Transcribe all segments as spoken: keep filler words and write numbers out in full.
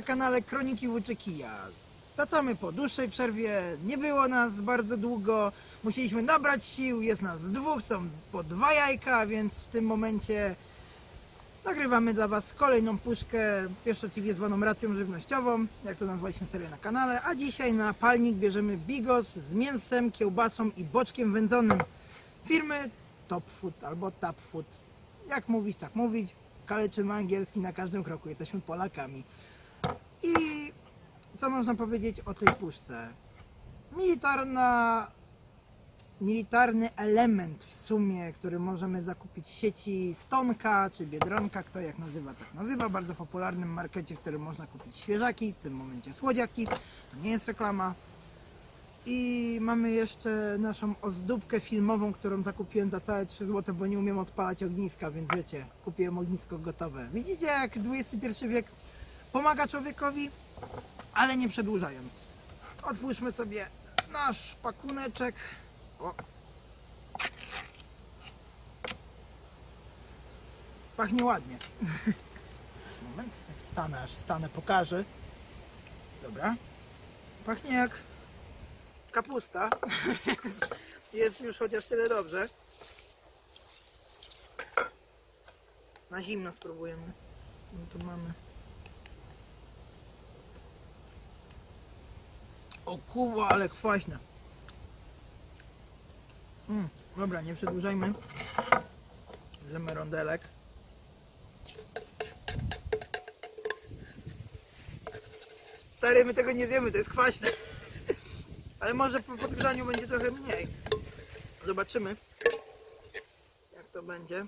na kanale Kroniki Włóczykija. Wracamy po dłuższej przerwie, nie było nas bardzo długo, musieliśmy nabrać sił, jest nas dwóch, są po dwa jajka, więc w tym momencie nagrywamy dla Was kolejną puszkę, pierwszotliwie zwaną racją żywnościową, jak to nazwaliśmy serię na kanale, a dzisiaj na palnik bierzemy bigos z mięsem, kiełbasą i boczkiem wędzonym firmy Top Food albo Tap Food. Jak mówić, tak mówić, kaleczymy angielski na każdym kroku, jesteśmy Polakami. I co można powiedzieć o tej puszce? Militarna, militarny element w sumie, który możemy zakupić w sieci Stonka czy Biedronka, kto jak nazywa, tak nazywa. Bardzo popularnym markecie, w którym można kupić świeżaki, w tym momencie słodziaki. To nie jest reklama. I mamy jeszcze naszą ozdóbkę filmową, którą zakupiłem za całe trzy złote, bo nie umiem odpalać ogniska, więc wiecie, kupiłem ognisko gotowe. Widzicie, jak dwudziesty pierwszy wiek pomaga człowiekowi, ale nie przedłużając. Otwórzmy sobie nasz pakuneczek. O. Pachnie ładnie. Moment, stanę, aż stanę, pokażę. Dobra. Pachnie jak kapusta. Jest już chociaż tyle dobrze. Na zimno spróbujemy. Co my tu mamy? O kurwa, ale kwaśne. Mm, dobra, nie przedłużajmy. Bierzemy rondelek. Stary, my tego nie zjemy, to jest kwaśne. Ale może po podgrzaniu będzie trochę mniej. Zobaczymy, jak to będzie.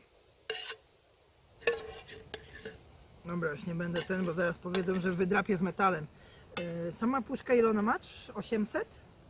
Dobra, już nie będę ten, bo zaraz powiedzą, że wydrapię z metalem. Sama puszka ile ona ma? osiemset?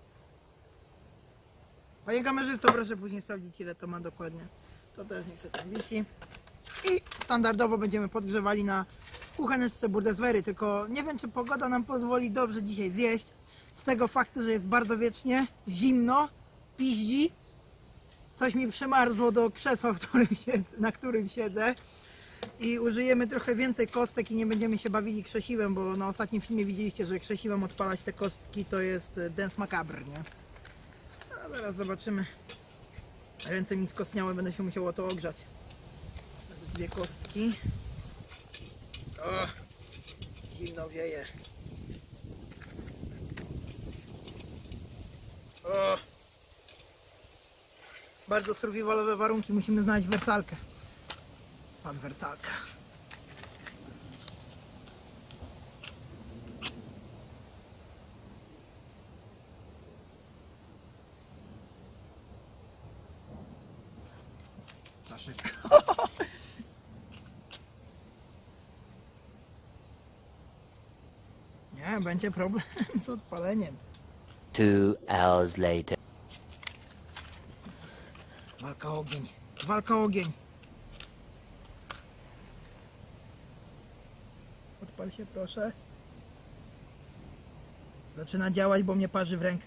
Panie kamerzysto, proszę później sprawdzić, ile to ma dokładnie. To też niech sobie tam wisi. I standardowo będziemy podgrzewali na kucheneczce Burdeswehry. Tylko nie wiem, czy pogoda nam pozwoli dobrze dzisiaj zjeść. Z tego faktu, że jest bardzo wiecznie, zimno, piździ. Coś mi przymarzło do krzesła, w którym siedzę, na którym siedzę. I użyjemy trochę więcej kostek i nie będziemy się bawili krzesiwem, bo na ostatnim filmie widzieliście, że krzesiwem odpalać te kostki to jest dance macabre, nie? A zaraz zobaczymy. Ręce mi skostniałe, będę się musiał o to ogrzać. Dwie kostki. O, zimno wieje. O, bardzo survivalowe warunki, musimy znaleźć wersalkę. Pan wersalka. Za szybko. Nie, będzie problem z odpaleniem. Two hours later. Walka o ogień. Walka o ogień. Odpal się, proszę. Zaczyna działać, bo mnie parzy w rękę.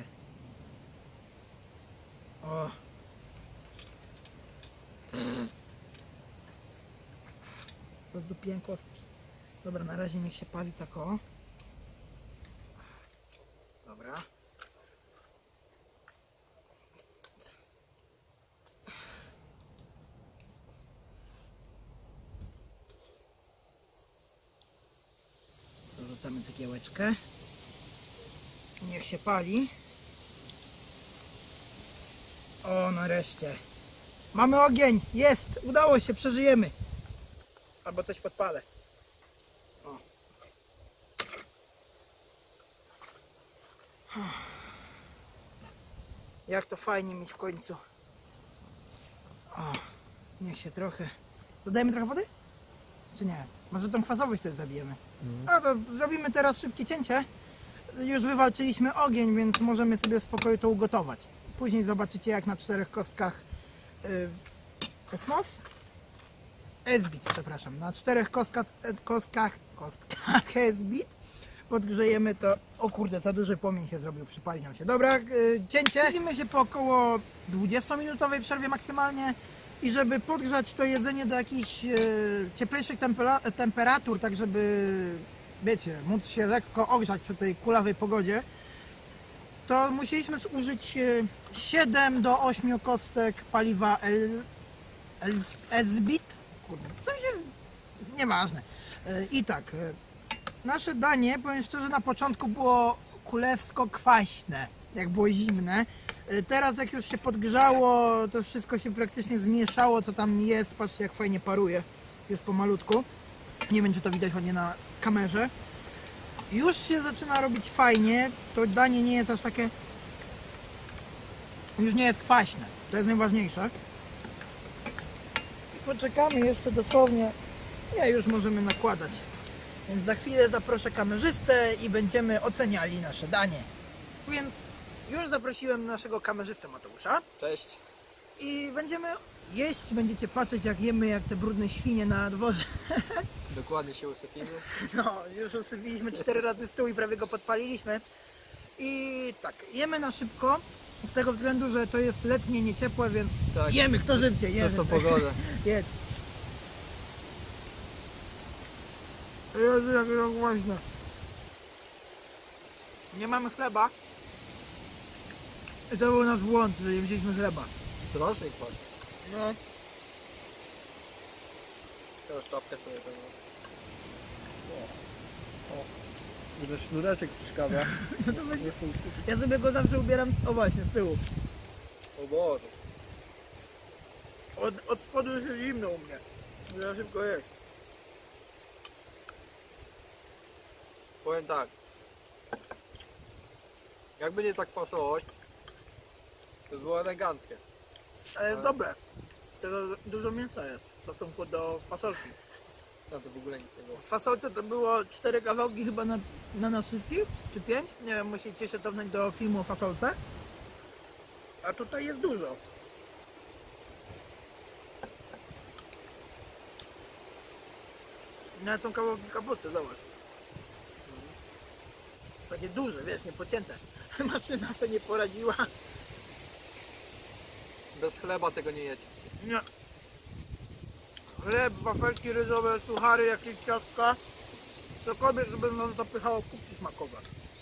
O. Rozdupiłem kostki. Dobra, na razie niech się pali tak o. Dobra. Dorzucamy cegiełeczkę. Niech się pali. O, nareszcie. Mamy ogień! Jest! Udało się, przeżyjemy. Albo coś podpalę. O. Jak to fajnie mieć w końcu. O, niech się trochę... Dodajemy trochę wody? Czy nie? Może tą kwasowość wtedy zabijemy. No to zrobimy teraz szybkie cięcie. Już wywalczyliśmy ogień, więc możemy sobie w spokoju to ugotować. Później zobaczycie, jak na czterech kostkach yy, Kosmos? Esbit, przepraszam. Na czterech kostkach, kostkach, kostkach Esbit podgrzejemy to. O kurde, za duży płomień się zrobił, przypali nam się. Dobra, yy, cięcie. Widzimy się po około dwudziestominutowej przerwie maksymalnie. I żeby podgrzać to jedzenie do jakichś yy, cieplejszych tempera temperatur, tak żeby wiecie, móc się lekko ogrzać przy tej kulawej pogodzie, to musieliśmy zużyć e, siedem do ośmiu kostek paliwa El, El, Esbit. Kurde, co mi się... Nieważne. E, I tak, e, nasze danie, powiem szczerze, na początku było kulewsko-kwaśne, jak było zimne. E, Teraz jak już się podgrzało, to wszystko się praktycznie zmieszało, co tam jest. Patrzcie, jak fajnie paruje, już pomalutku. Nie wiem, czy to widać ładnie na kamerze. Już się zaczyna robić fajnie. To danie nie jest aż takie... Już nie jest kwaśne. To jest najważniejsze. Poczekamy jeszcze dosłownie. Nie, już możemy nakładać. Więc za chwilę zaproszę kamerzystę i będziemy oceniali nasze danie. Więc już zaprosiłem naszego kamerzystę Mateusza. Cześć. I będziemy jeść, będziecie patrzeć jak jemy jak te brudne świnie na dworze. Dokładnie się usypimy. No, już usypiliśmy cztery razy stół i prawie go podpaliliśmy. I tak, jemy na szybko, z tego względu, że to jest letnie, nie ciepłe, więc Tak. jemy, kto szybciej, jemy. Przez tą pogodę. Jedz. Jezu, jak to głośno. Nie mamy chleba. I to był nasz błąd, że nie wzięliśmy chleba. Strasznie kwaśny. No. Teraz czapkę sobie tam. O. Widzę sznureczek przeszkadza. No to będzie... Ja sobie go zawsze ubieram, o właśnie, z tyłu. O Boże. Od, od spodu już jest zimno u mnie. Za szybko jeść. Powiem tak. Jakby nie ta kwasowość, to było eleganckie. Ale jest Ale- dobre. Tego dużo mięsa jest w stosunku do fasolki. No to w ogóle nic nie było. W fasolce to było cztery kawałki chyba na, na nas wszystkich, czy pięć? Nie wiem, musicie się cofnąć do filmu o fasolce. A tutaj jest dużo. Nawet są kawałki kapusty, zobacz. Takie duże, wiesz, nie pocięte. Maszyna sobie nie poradziła. Bez chleba tego nie jecie. Nie. Chleb, wafelki ryżowe, suchary, jakieś ciastka. Cokolwiek, żeby nam zapychało kubki smakowe.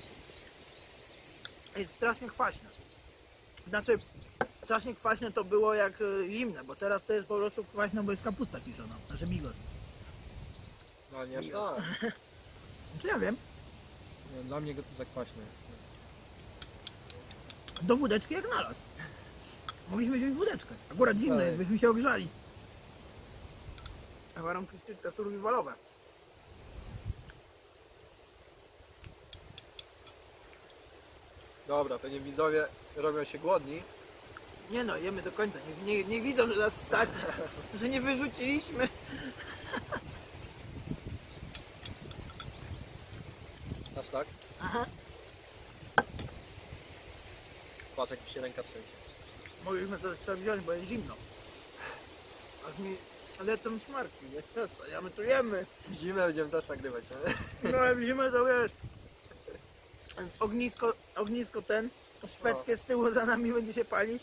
Jest strasznie kwaśne. Znaczy, strasznie kwaśne to było jak e, zimne, bo teraz to jest po prostu kwaśne, bo jest kapusta kiszona. Znaczy bigos. No nie aż tak. Znaczy ja wiem. Nie, dla mnie go to za kwaśne. Do wódeczki jak nalazł. Mogliśmy wziąć wódeczkę. Akurat zimno Tak. jest, byśmy się ogrzali. A warunki stricte survivalowe. Dobra, pewnie widzowie robią się głodni. Nie no, jemy do końca. Niech, niech, niech widzą, że nas stać, że nie wyrzuciliśmy. Aż tak? Aha. Patrz jak mi się ręka trzęsie. Mogliśmy to jeszcze wziąć, bo jest zimno. Aż mi lecą smarki, nie przestań, a my tu jemy. W zimę będziemy też nagrywać, nie? No ale w zimę to wiesz. Ognisko, ognisko ten, szwedzkie z tyłu za nami będzie się palić.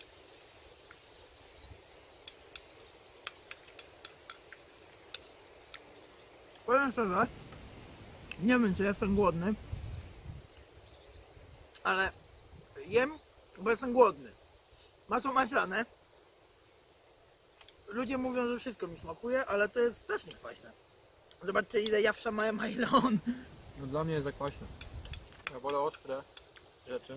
Powiem szczerze, nie wiem czy jestem głodny, ale jem, bo jestem głodny. Masło maślane. Ludzie mówią, że wszystko mi smakuje, ale to jest strasznie kwaśne. Zobaczcie ile ja wszamałem, a ile on. No dla mnie jest za kwaśne. Ja wolę ostre rzeczy.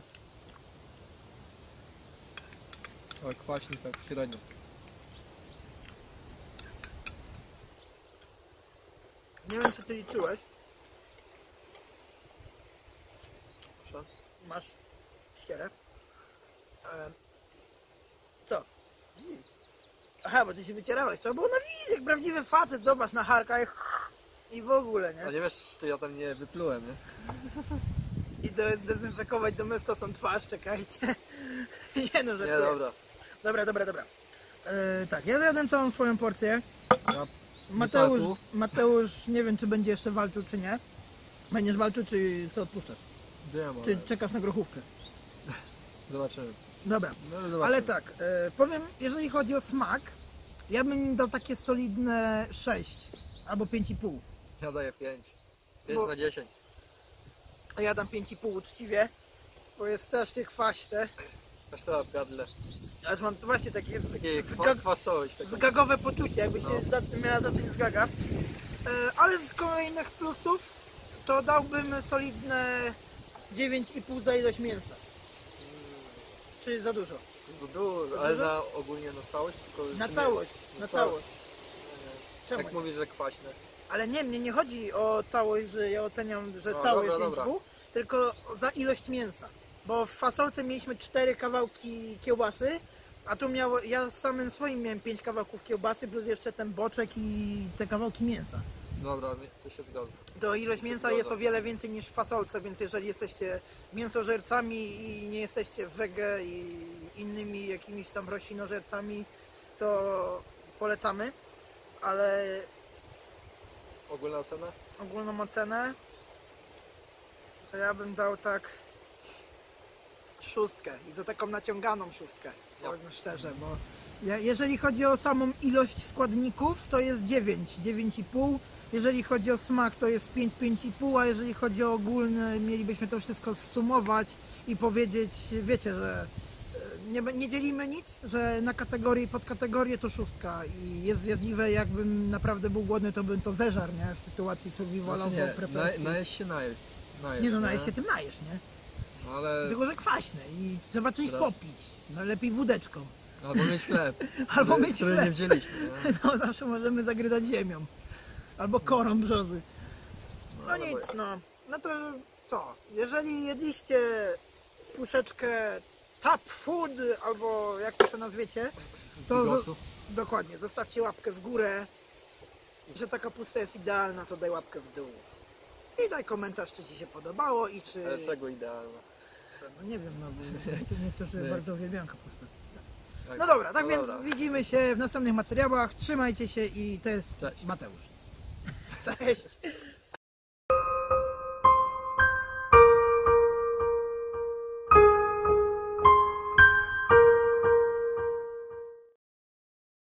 Ale kwaśny tak średnio. Nie wiem czy ty liczyłeś. Co? Masz ścierę. E, co? Aha, bo ty się wycierałeś. To było na wizji, jak prawdziwy facet. Zobacz na harkach i w ogóle, A nie? nie wiesz, czy ja tam nie wyplułem, nie? Idę zdezynfekować domestosą twarz, czekajcie. Nie no, Nie, żartuję. dobra. Dobra, dobra, dobra. E, tak, ja zjadłem całą swoją porcję. Ja Mateusz, Wytartu. Mateusz, nie wiem czy będzie jeszcze walczył, czy nie. Będziesz walczył, czy sobie odpuszczasz? wiem, ale Czy czekasz na grochówkę? zobaczymy. Dobra. No, zobaczymy. Ale tak, e, powiem, jeżeli chodzi o smak, ja bym im dał takie solidne sześć albo pięć i pół. Ja daję pięć. pięć Bo- na dziesięć. A ja dam pięć i pół uczciwie, bo jest strasznie kwaśne. Aż to w gardle. Aż mam właśnie takie Takie zga- kwa- kwasowość. Taką. zgagowe poczucie, jakby się No. za, miała zacząć zgaga. E, ale z kolejnych plusów to dałbym solidne dziewięć i pół za ilość mięsa. Czy za dużo? Za dużo, Za ale dużo? na ogólnie na całość? Tylko, Na czy całość, nie? na całość. całość. Nie, nie. Czemu? Jak mówisz, że kwaśne. Ale nie, mnie nie chodzi o całość, że ja oceniam, że No, całość dobra, jest dobra. dziewięć i pół, tylko za ilość mięsa. Bo w fasolce mieliśmy cztery kawałki kiełbasy, a tu miało, ja z samym swoim miałem pięć kawałków kiełbasy, plus jeszcze ten boczek i te kawałki mięsa. Dobra, to się zgadza. To ilość mięsa jest o wiele więcej niż w fasolce, więc jeżeli jesteście mięsożercami i nie jesteście wege i innymi jakimiś tam roślinożercami, to polecamy, ale Ogólna ocena? ogólną ocenę to ja bym dał tak szóstkę i to taką naciąganą szóstkę, Ja. powiem szczerze, bo ja, jeżeli chodzi o samą ilość składników to jest dziewięć, dziewięć i pół, jeżeli chodzi o smak to jest pięć, pięć i pół, a jeżeli chodzi o ogólny, mielibyśmy to wszystko zsumować i powiedzieć, wiecie, że e, nie, nie dzielimy nic, że na kategorie i podkategorie to szóstka i jest zjadliwe, jakbym naprawdę był głodny, to bym to zeżarł, nie? W sytuacji survivalowo Znaczy nie, preperskiej. na, najesz się najesz. najesz Nie no, najesz się tym najesz, nie? No, ale... Tylko, że kwaśne i trzeba czymś Teraz- popić. No lepiej wódeczką. Albo mieć chleb. Albo który- mieć który chleb. nie wzięliśmy, nie? No zawsze możemy zagryzać ziemią. Albo korą brzozy. No ale nic, bo- no. No to co? Jeżeli jedliście puszeczkę Tap Food, albo jak to się nazwiecie, to Bigosów. zo- dokładnie, zostawcie łapkę w górę. Że ta kapusta jest idealna, to daj łapkę w dół. I daj komentarz, czy Ci się podobało i czy... Ale czego idealne? Co, no nie wiem, no bo tu niektórzy Nie. bardzo uwielbiają kapustę. Tak. No dobra, tak No więc dobra. widzimy się w następnych materiałach. Trzymajcie się i to jest Cześć. Mateusz. Cześć.